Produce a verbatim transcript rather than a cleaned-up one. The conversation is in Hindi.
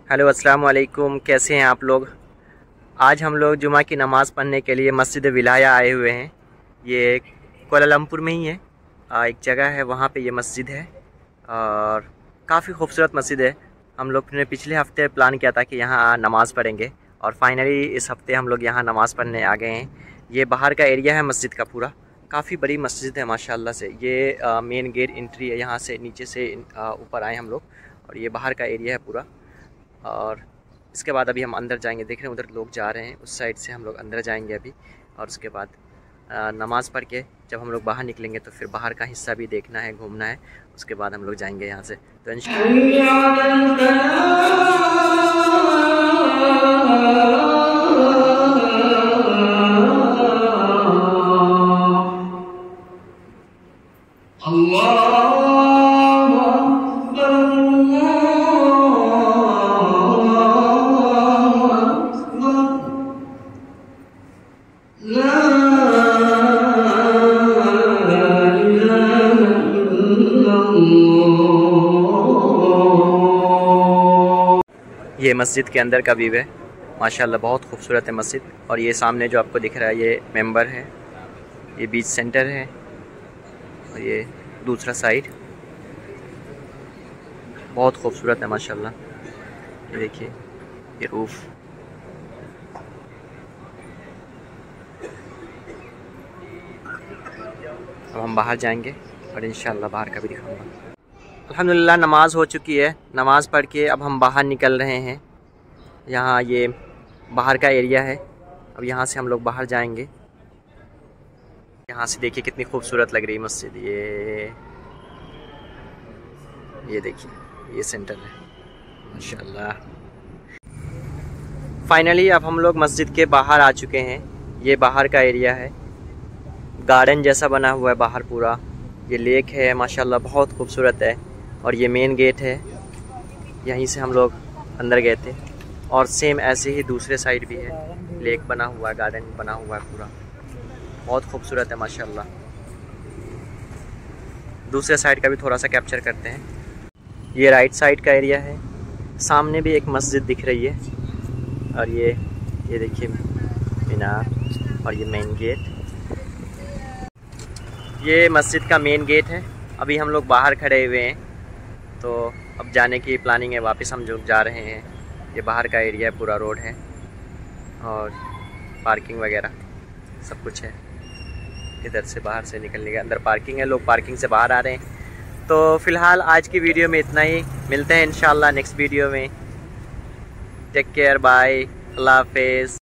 हेलो अस्सलाम वालेकुम, कैसे हैं आप लोग। आज हम लोग जुमा की नमाज़ पढ़ने के लिए मस्जिद विलाया आए हुए हैं। ये कोलालमपुर में ही है, एक जगह है वहाँ पे ये मस्जिद है और काफ़ी खूबसूरत मस्जिद है। हम लोग ने पिछले हफ्ते प्लान किया था कि यहाँ नमाज़ पढ़ेंगे और फाइनली इस हफ्ते हम लोग यहाँ नमाज़ पढ़ने आ गए हैं। ये बाहर का एरिया है मस्जिद का पूरा, काफ़ी बड़ी मस्जिद है माशाल्लाह से। ये मेन गेट एंट्री है, यहाँ से नीचे से ऊपर आए हम लोग और ये बाहर का एरिया है पूरा। और इसके बाद अभी हम अंदर जाएंगे, देख रहे हैं उधर लोग जा रहे हैं, उस साइड से हम लोग अंदर जाएंगे अभी। और उसके बाद नमाज़ पढ़ के जब हम लोग बाहर निकलेंगे तो फिर बाहर का हिस्सा भी देखना है, घूमना है। उसके बाद हम लोग जाएंगे यहाँ से। तो ये मस्जिद के अंदर का व्यू है, माशाल्लाह बहुत खूबसूरत है मस्जिद। और ये सामने जो आपको दिख रहा है ये मेंबर है, ये बीच सेंटर है और ये दूसरा साइड बहुत खूबसूरत है माशाल्लाह। ये देखिए ये रूफ़, अब हम बाहर जाएंगे और इंशाल्लाह बाहर का भी दिखाऊंगा। अल्हम्दुलिल्लाह नमाज़ हो चुकी है, नमाज़ पढ़ के अब हम बाहर निकल रहे हैं। यहाँ ये बाहर का एरिया है, अब यहाँ से हम लोग बाहर जाएंगे। यहाँ से देखिए कितनी खूबसूरत लग रही है मस्जिद। ये ये देखिए ये सेंटर है माशाल्लाह। फाइनली अब हम लोग मस्जिद के बाहर आ चुके हैं। ये बाहर का एरिया है, गार्डन जैसा बना हुआ है बाहर पूरा। ये लेक है माशाल्लाह बहुत खूबसूरत है और ये मेन गेट है, यहीं से हम लोग अंदर गए थे। और सेम ऐसे ही दूसरे साइड भी है, लेक बना हुआ है, गार्डन बना हुआ है पूरा, बहुत खूबसूरत है माशाल्लाह। दूसरे साइड का भी थोड़ा सा कैप्चर करते हैं। ये राइट साइड का एरिया है, सामने भी एक मस्जिद दिख रही है और ये ये देखिए मीनार और ये मेन गेट। ये मस्जिद का मेन गेट है। अभी हम लोग बाहर खड़े हुए हैं तो अब जाने की प्लानिंग है, वापस हम जो जा रहे हैं। ये बाहर का एरिया है, पूरा रोड है और पार्किंग वगैरह सब कुछ है। इधर से बाहर से निकलने के अंदर पार्किंग है, लोग पार्किंग से बाहर आ रहे हैं। तो फ़िलहाल आज की वीडियो में इतना ही, मिलते हैं इंशाल्लाह नेक्स्ट वीडियो में। टेक केयर, बाय, अल्लाह हाफिज़।